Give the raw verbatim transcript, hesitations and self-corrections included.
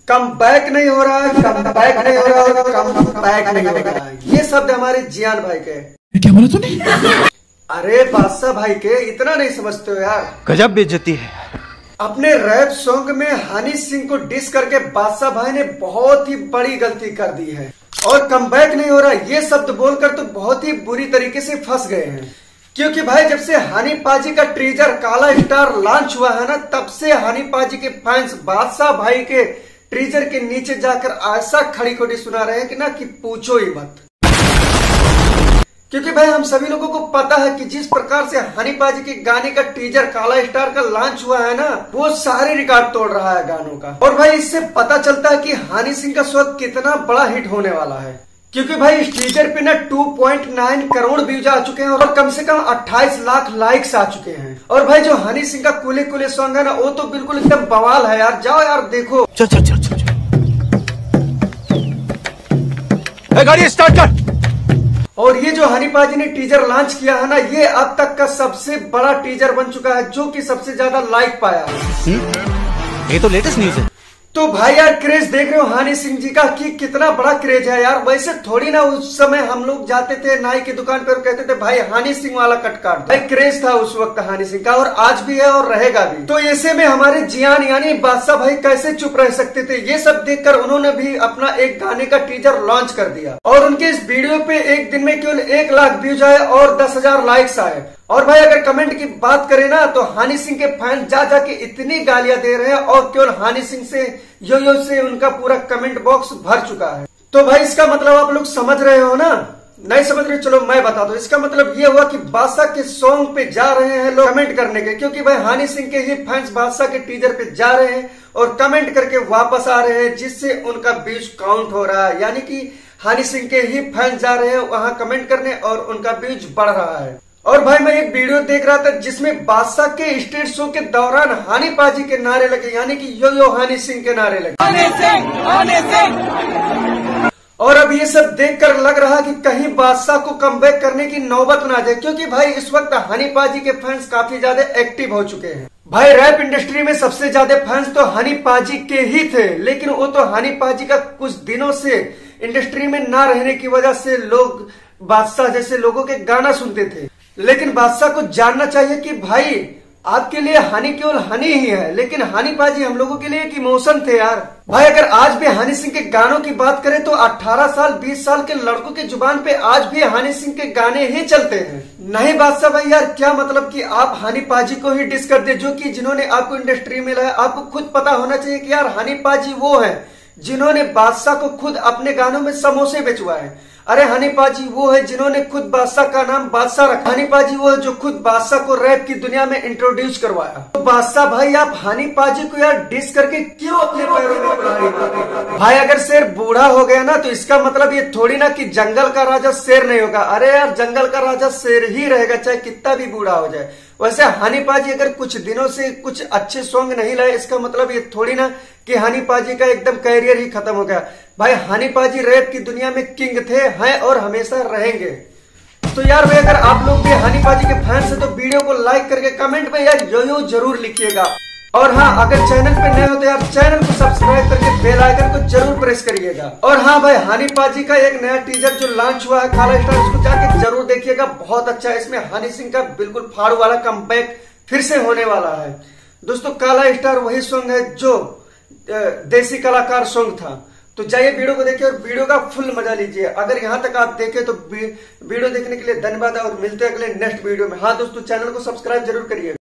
Come back नहीं हो रहा है, कम बैक नहीं हो रहा है, कम बैक नहीं हो रहा है। ये शब्द हमारे जियान भाई के। क्या बोला तूने? अरे बादशाह भाई के इतना नहीं समझते हो यार। गजब बेइज्जती है। अपने रैप सॉन्ग में हनी सिंह को डिस करके बादशाह भाई ने बहुत ही बड़ी गलती कर दी है और कम बैक नहीं हो रहा ये शब्द बोलकर तो बहुत ही बुरी तरीके से फंस गए हैं। क्योंकि भाई जब से हनी पाजी का ट्रीजर काला स्टार लॉन्च हुआ है ना, तब से हनी पाजी के फैंस बादशाह भाई के ट्रीजर के नीचे जाकर ऐसा खड़ी खोटी सुना रहे हैं कि ना कि पूछो ही मत। क्योंकि भाई हम सभी लोगों को पता है कि जिस प्रकार से हनी पाजी के गाने का टीजर काला स्टार का लॉन्च हुआ है ना, वो सारे रिकॉर्ड तोड़ रहा है गानों का। और भाई इससे पता चलता है कि हनी सिंह का शो कितना बड़ा हिट होने वाला है। क्योंकि भाई इस टीजर पे ना two point nine crore views आ चुके हैं और कम से कम अट्ठाईस लाख लाइक्स आ चुके हैं। और भाई जो हनी सिंह का कूले कूले सॉन्ग है ना, वो तो बिल्कुल एकदम बवाल है यार। जाओ यार देखो। चल चल चल चल गाड़ी स्टार्ट कर। और ये जो हनी पाजी ने टीजर लॉन्च किया है ना, ये अब तक का सबसे बड़ा टीजर बन चुका है जो कि सबसे ज्यादा लाइक पाया है। ये तो लेटेस्ट न्यूज है। तो भाई यार क्रेज देख रहे हो हनी सिंह जी का कि कितना बड़ा क्रेज है यार। वैसे थोड़ी ना उस समय हम लोग जाते थे नाई की दुकान पर, कहते थे भाई हनी सिंह वाला कट काट। भाई क्रेज था उस वक्त हनी सिंह का और आज भी है और रहेगा भी। तो ऐसे में हमारे जियान यानी बादशाह भाई कैसे चुप रह सकते थे। ये सब देखकर उन्होंने भी अपना एक गाने का टीजर लॉन्च कर दिया और उनके इस वीडियो पे एक दिन में केवल एक लाख व्यूज आए और दस हजार लाइक्स आए। और भाई अगर कमेंट की बात करें ना, तो हनी सिंह के फैन जा जाके इतनी गालियां दे रहे हैं और केवल हनी सिंह से यो यो से उनका पूरा कमेंट बॉक्स भर चुका है। तो भाई इसका मतलब आप लोग समझ रहे हो ना? नहीं समझ रहे? चलो मैं बता दूं। इसका मतलब ये हुआ कि बादशाह के सॉन्ग पे जा रहे हैं लोग कमेंट करने के, क्योंकि भाई हनी सिंह के ही फैंस बादशाह के टीजर पे जा रहे हैं और कमेंट करके वापस आ रहे हैं, जिससे उनका व्यूज काउंट हो रहा है। यानी कि हनी सिंह के ही फैंस जा रहे हैं वहां कमेंट करने और उनका व्यूज बढ़ रहा है। और भाई मैं एक वीडियो देख रहा था जिसमें बादशाह के स्टेज शो के दौरान हनी पाजी के नारे लगे, यानी कि यो यो हनी सिंह के नारे लगे। हनी सिंह, हनी सिंह। और अब ये सब देखकर लग रहा कि कहीं बादशाह को कमबैक करने की नौबत ना जाए, क्योंकि भाई इस वक्त हनी पाजी के फैंस काफी ज्यादा एक्टिव हो चुके हैं। भाई रैप इंडस्ट्री में सबसे ज्यादा फैंस तो हनी पाजी के ही थे, लेकिन वो तो हनी पाजी का कुछ दिनों से इंडस्ट्री में ना रहने की वजह से लोग बादशाह जैसे लोगों के गाना सुनते थे। लेकिन बादशाह को जानना चाहिए कि भाई आपके लिए हनी केवल हनी ही है, लेकिन हनी पाजी हम लोगों के लिए एक इमोशन थे यार। भाई अगर आज भी हनी सिंह के गानों की बात करें तो अठारह साल बीस साल के लड़कों की जुबान पे आज भी हनी सिंह के गाने ही चलते हैं। नहीं बादशाह भाई यार, क्या मतलब कि आप हनी पाजी को ही डिस कर दे, जो कि जिन्होंने आपको इंडस्ट्री में लाया। आपको खुद पता होना चाहिए कि यार हनी पाजी वो है जिन्होंने बादशाह को खुद अपने गानों में समोसे बेचवाए। अरे हनी पाजी वो है जिन्होंने खुद बादशाह का नाम बादशाह रखा। हनी पाजी वो है जो खुद बादशाह को रैप की दुनिया में इंट्रोड्यूस करवाया। तो बादशाह भाई आप हनी पाजी को यार डिस करके क्यों अपने पैरों में कुल्हाड़ी मारते? भाई अगर शेर बूढ़ा हो गया ना, तो इसका मतलब ये थोड़ी ना कि जंगल का राजा शेर नहीं होगा। अरे यार जंगल का राजा शेर ही रहेगा, चाहे कितना भी बूढ़ा हो जाए। वैसे हनी पाजी अगर कुछ दिनों से कुछ अच्छे सॉन्ग नहीं लाए, इसका मतलब ये थोड़ी ना कि हनी पाजी का एकदम कैरियर ही खत्म हो गया। भाई हनी पाजी रैप की दुनिया में किंग थे, हैं और हमेशा रहेंगे। तो यार भाई अगर आप लोग भी हनी पाजी के फैंस हैं तो वीडियो को लाइक करके कमेंट में यार यो यो जरूर लिखिएगा। और हाँ, अगर चैनल पे नए हो तो यार चैनल को सब्सक्राइब करके बेल आइकन को जरूर प्रेस करिएगा। और हाँ भाई हनी पाजी का एक नया टीजर जो लॉन्च हुआ है काला स्टार, उसको जाके जरूर देखिएगा, बहुत अच्छा है। इसमें हनी सिंह का बिल्कुल फाड़ू वाला कमबैक फिर से होने वाला है। दोस्तों काला स्टार वही सॉन्ग है जो देसी कलाकार सॉन्ग था। तो जाइए वीडियो को देखिए और वीडियो का फुल मजा लीजिए। अगर यहाँ तक आप देखें तो वीडियो देखने के लिए धन्यवाद और मिलते हैं अगले नेक्स्ट वीडियो में। हाँ दोस्तों चैनल को सब्सक्राइब जरूर करिए।